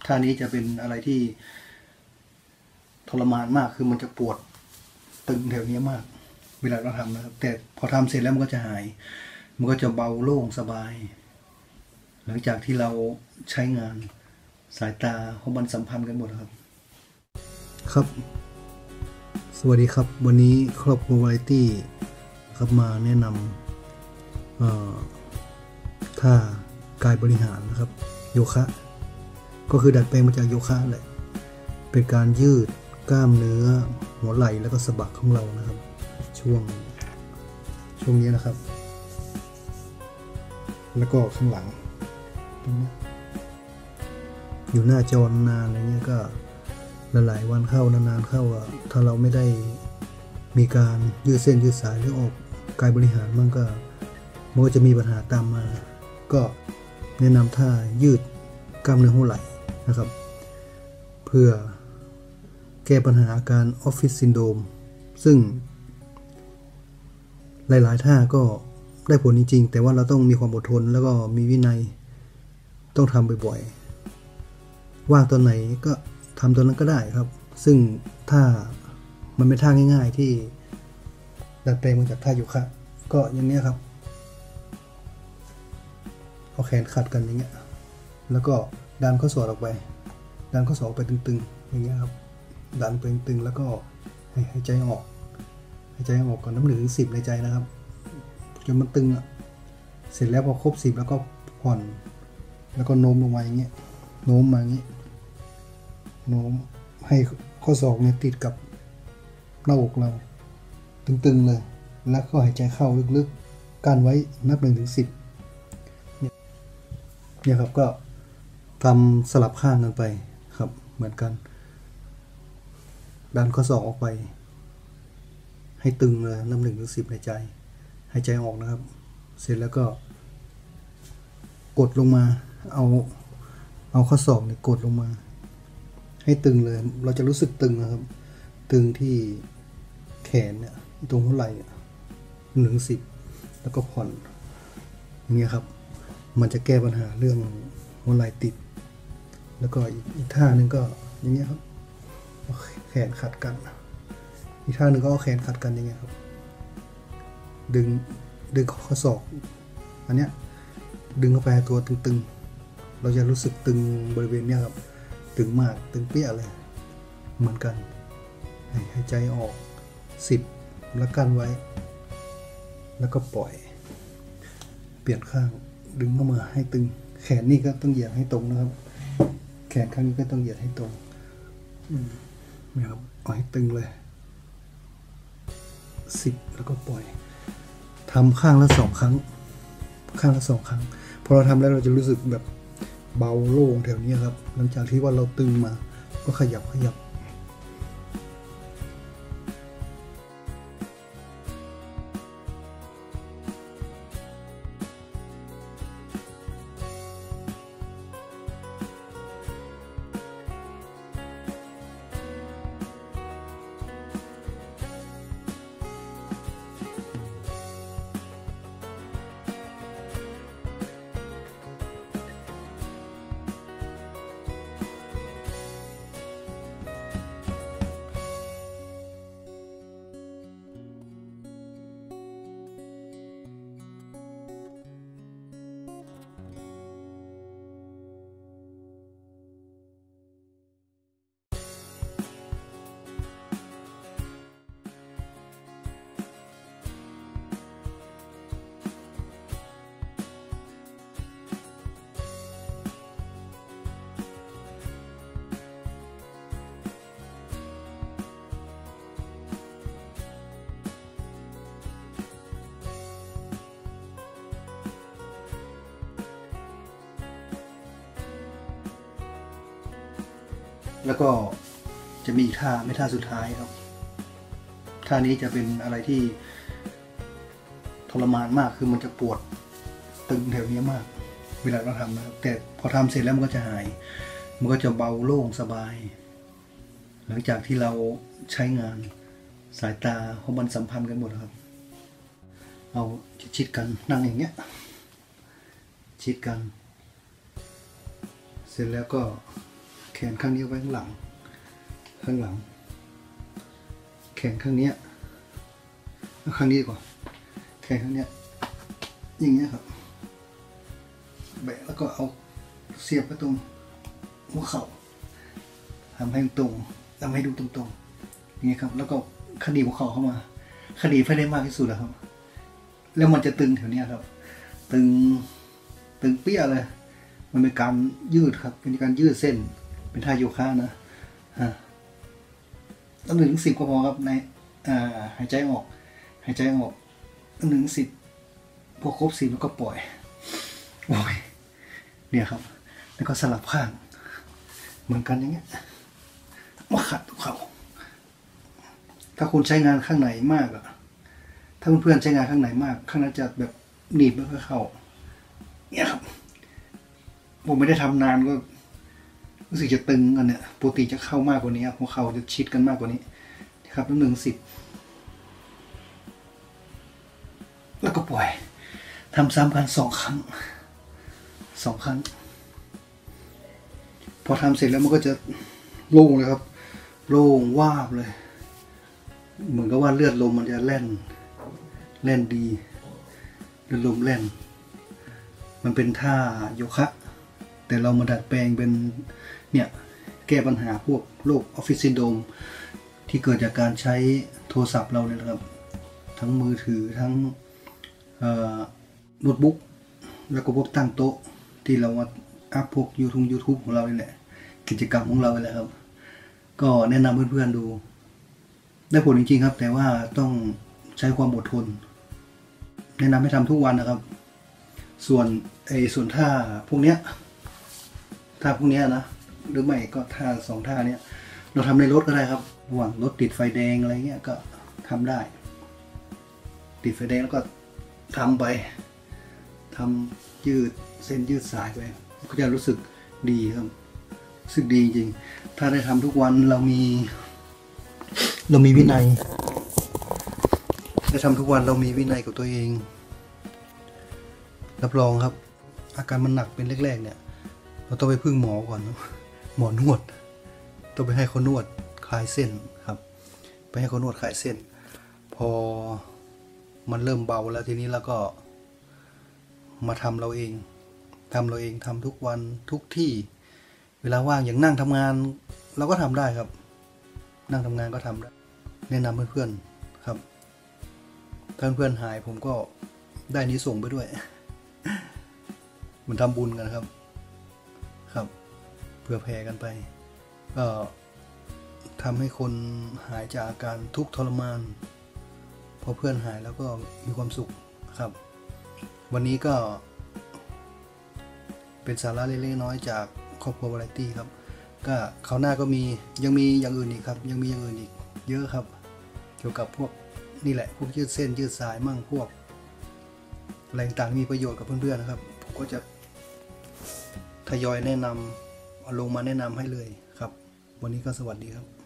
ท่านี้จะเป็นอะไรที่ทรมานมากคือมันจะปวดตึงแถวนี้มากเวลาเราทำนะครับแต่พอทำเสร็จแล้วมันก็จะหายมันก็จะเบาโล่งสบายหลังจากที่เราใช้งานสายตาของมันสัมพันธ์กันหมดครับสวัสดีครับวันนี้ครอบครัววาไรตี้ครับมาแนะนำท่ากายบริหารนะครับโยคะก็คือดัดแปลงมาจากโยคะแหละเป็นการยืดกล้ามเนื้อหัวไหล่แล้วก็สะบักของเรานะครับช่วงนี้นะครับแล้วก็ข้างหลังตรงนี้อยู่หน้าจอนานอะไรเงี้ยก็หลายวันเข้านานๆเข้าถ้าเราไม่ได้มีการยืดเส้นยืดสายหรือออกกายบริหารมันก็จะมีปัญหาตามมาก็แนะนำท่ายืดกล้ามเนื้อหัวไหล่นะครับเพื่อแก้ปัญหาอาการออฟฟิศซินโดรมซึ่งหลายๆท่าก็ได้ผลจริงๆแต่ว่าเราต้องมีความอดทนแล้วก็มีวินัยต้องทำบ่อยๆว่างตอนไหนก็ทำตอนนั้นก็ได้ครับซึ่งถ้ามันเป็นท่าง่ายๆที่ดัดแปลงมาจากท่าโยคะก็อย่างนี้ครับเอาแขนขัดกันอย่างเงี้ยแล้วก็ดันข้อศอกออกไปดันข้อศอกไปตึงๆอย่างเงี้ยครับดันไปตึงๆแล้วก็หายใจออกก่อนนับ1 ถึง 10ในใจนะครับจนมันตึงเสร็จแล้วพอครบ10แล้วก็ผ่อนแล้วก็โน้มลงมาอย่างเงี้ยโน้มมาอย่างเงี้ยโน้มให้ข้อศอกเนี่ยติดกับหน้าอกเราตึงๆเลยแล้วก็หายใจเข้าลึกๆกั้นไว้นับ1 ถึง 10เนี่ยครับก็ทำสลับข้างกันไปครับเหมือนกันดันข้อศอกออกไปให้ตึงเลยนับ1 ถึง 10ในใจหายใจออกนะครับเสร็จแล้วก็กดลงมาเอาข้อศอกเนี่ยกดลงมาให้ตึงเลยเราจะรู้สึกตึงนะครับตึงที่แขนเนี่ยตรงหัวไหล่1 ถึง 10แล้วก็ผ่อนอย่างเงี้ยครับมันจะแก้ปัญหาเรื่องหัวไหล่ติดแล้วก็อีกท่านึงก็อย่างเงี้ยครับแขนขัดกันอีกท่านึงก็เอาแขนขัดกันอย่างเงี้ยครับดึงข้อศอกอันเนี้ยดึงเข้าไปตัวตึงๆเราจะรู้สึกตึงบริเวณเนี้ยครับตึงมากตึงเปี้ยเลยเหมือนกันหายใจออก10แล้วกั้นไว้แล้วก็ปล่อยเปลี่ยนข้างดึงเข้ามาให้ตึงแขนนี่ก็ต้องเหยียดให้ตรงนะครับแขนข้างนี้ก็ต้องเหยียดให้ตรงนะครับเอาให้ตึงเลย10แล้วก็ปล่อยทำข้างละ2 ครั้งพอเราทำแล้วเราจะรู้สึกแบบเบาโล่งแถวนี้ครับหลังจากที่ว่าเราตึงมาก็ขยับแล้วก็จะมีอีกท่าสุดท้ายครับท่านี้จะเป็นอะไรที่ทรมานมากคือมันจะปวดตึงแถวนี้มากเวลาเราทำนะครับแต่พอทำเสร็จแล้วมันก็จะหายมันก็จะเบาโล่งสบายหลังจากที่เราใช้งานสายตาของมันสัมพันธ์กันหมดครับเอาชิดกันนั่งอย่างเงี้ยชิดกันเสร็จแล้วก็นข้างนี้ไว้ข้างหลังแขนข้างนี้ข้างนี้ดีกว่าแขนข้างนี้อย่างเงี้ยครับแบะแล้วก็เอาเสียบไปตรงหัวเข่าทำให้ตรงทำให้ดูตรงๆอย่างเงี้ยครับแล้วก็ขดีบหัวเข่าเข้ามาขดีบให้ได้มากที่สุดแล้วครับแล้วมันจะตึงแถวนี้ครับตึงเปี้ยเลยมันเป็นการยืดครับเป็นการยืดเส้นเป็นท่าโยคะนะตั้ง1 ถึง 10ก็พอครับในหายใจออก1 ถึง 10พอครบ10แล้วก็ปล่อยเนี่ยครับแล้วก็สลับข้างเหมือนกันอย่างเงี้ยมาขัดเขาถ้าคุณใช้งานข้างไหนมากอะถ้าเพื่อนๆใช้งานข้างไหนมากข้างนั้นจะแบบหนีบไม่ค่อยเข้าเนี่ยครับผมไม่ได้ทำนานก็รู้สึกจะตึงกันเนี่ยปกติจะเข้ามากกว่านี้หัวเข่าจะชิดกันมากกว่านี้นะครับ1 ถึง 10แล้วก็ปล่อยทำซ้ำกัน2 ครั้งพอทำเสร็จแล้วมันก็จะโล่งเลยครับโล่งวาบเลยเหมือนกับว่าเลือดลมมันจะแล่นดีเลือดลมแล่นมันเป็นท่าโยคะแต่เรามาดัดแปลงเป็นเนี่ยแก้ปัญหาพวกโรคออฟฟิศซินโดรมที่เกิดจากการใช้โทรศัพท์เราเนี่ยนะครับทั้งมือถือทั้งโน้ตบุ๊กแล้วก็พวกตั้งโต๊ะที่เรามาอัพพวกYouTube ของเราเนี่ยกิจกรรมของเราเลยครับก็แนะนำเพื่อนๆดูได้ผลจริงๆครับแต่ว่าต้องใช้ความอดทนแนะนำให้ทำทุกวันนะครับส่วนท่าพวกเนี้ยนะหรือไม่ก็ท่า2 ท่าเนี้ยเราทำในรถก็ได้ครับระหว่างรถติดไฟแดงอะไรเงี้ยก็ทำได้ติดไฟแดงแล้วก็ทำไปทำยืดเส้นยืดสายไปก็จะรู้สึกดีครับรู้สึกดีจริงถ้าได้ทำทุกวันเรามีวินัยได้ทำทุกวันเรามีวินัยกับตัวเองรับรองครับอาการมันหนักเป็นแรกๆเนี่ยเราต้องไปพึ่งหมอก่อนหมอนวดต้องไปให้เขานวดคลายเส้นครับไปให้เขานวดคลายเส้นพอมันเริ่มเบาแล้วทีนี้แล้วก็มาทำเราเองทำทุกวันทุกที่เวลาว่างอย่างนั่งทำงานเราก็ทำได้ครับนั่งทำงานก็ทำได้แนะนำเพื่อนๆครับถ้าเพื่อนหายผมก็ได้นี้ส่งไปด้วยมันทำบุญกันครับเพื่อแผ่กันไปก็ทำให้คนหายจากอาการทุกข์ทรมานพอเพื่อนหายแล้วก็มีความสุขครับวันนี้ก็เป็นสาระเล็กๆน้อยจากครอบครัววาไรตี้ครับก็คราวหน้าก็ยังมีอย่างอื่นอีกครับยังมีอย่างอื่นอีกเยอะครับเกี่ยวกับพวกนี่แหละพวกยืดเส้นยืดสายมั่งพวกอะไรต่างๆมีประโยชน์กับเพื่อนๆนะครับผมก็จะทยอยแนะนำเอาลงมาแนะนำให้เลยครับวันนี้ก็สวัสดีครับ